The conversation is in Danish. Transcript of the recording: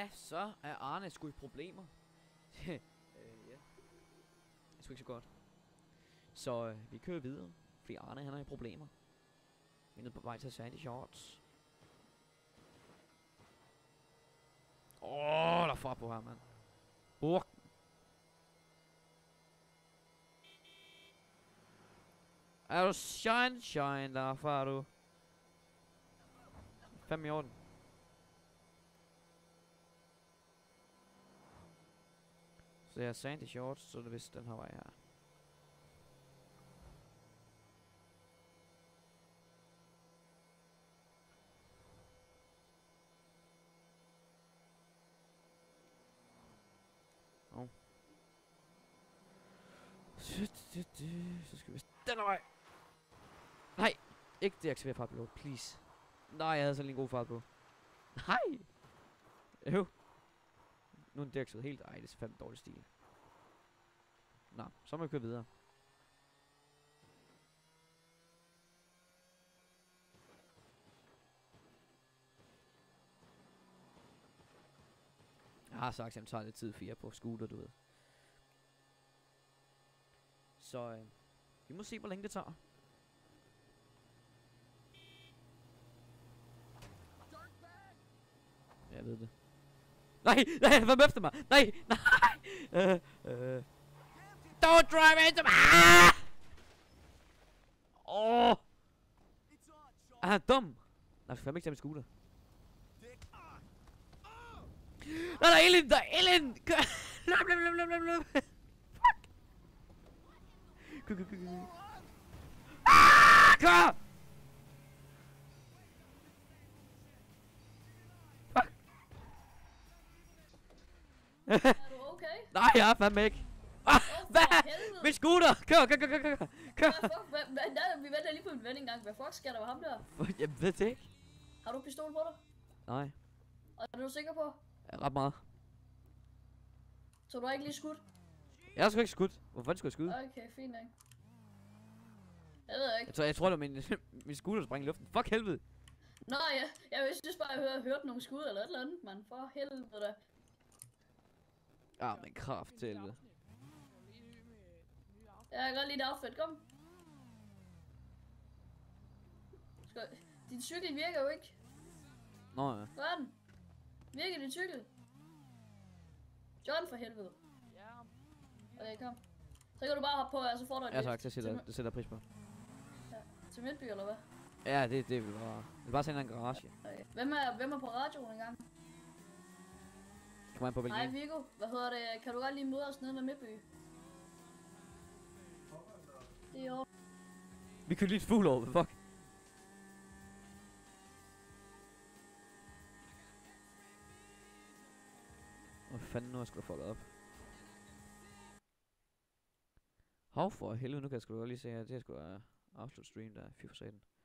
Ja, så er Arne sgu i problemer. Ja. Det er sgu ikke så godt. Så vi kører videre, fordi Arne han er i problemer. Vi er nede på vej til Sandy Shorts. Der er fart på her, mand. Er du shine, der far du? 5 i orden. Så jeg er Sandy Shorts, så er det vist den her vej her. Så skal vi den vej. Nej, ikke deaktivere fartpilot, please. Nej, jeg havde så lige en god fart på. Nej. Nu er den deaktiveret helt. Ej, det er fandme dårlig stil. Nå, så må vi køre videre. Jeg har sagt, at jeg tager lidt tid 4 på scooter, du ved. Så vi må se, hvor længe det tager. Jeg ved det. Nej, hvad med efter mig? Nej. Don't drive into me! Han er dum. Nej, jeg skal fandme ikke tage min scooter. Nej, der er Ellen! Der er Ellen! Fuck! Kør! Fuck! Er du okay? Nej, jeg er fandme ikke. Hvad? Min scooter! Kør! Vi venter lige på en vending gang. Hvad fuck sker der med ham der? Jeg ved det ikke. Har du pistol på dig? Nej. Og er du sikker på? Ja, ret meget. Så du har ikke lige skudt? Jeg har sgu ikke skudt. Hvorfor skulle jeg skyde? Okay, fint nok. Jeg ved ikke. Jeg tror det var min scooter, der sprang i luften. Fuck helvede. Nå ja, jeg synes bare, at jeg hørte nogle skud eller et eller andet, mand. For helvede da. Ja, men kraft til helvede. Jeg kan godt lide det outfit, kom. Din cykel virker jo ikke. Nå ja. Hvad er den? Virker din cykel? John for helvede. Okay, kom. Så kan du bare hoppe på, og så får du et Ja tak, det sætter jeg pris på. Ja, til Midtby eller hvad? Ja, det vil bare sende en garage. Okay. Hvem er på radioen engang? Kom an på hvilken. Hej Viggo, hvad hedder det? Kan du godt lige møde os nede med Midtby? Det er jo. Vi kørte lige et fugl over, fuck. Hvad fanden nu er jeg sgu da fucket op. Hov for helvede, nu kan jeg sgu da godt lige se, at det er sgu da afslut stream der. Fy for satan.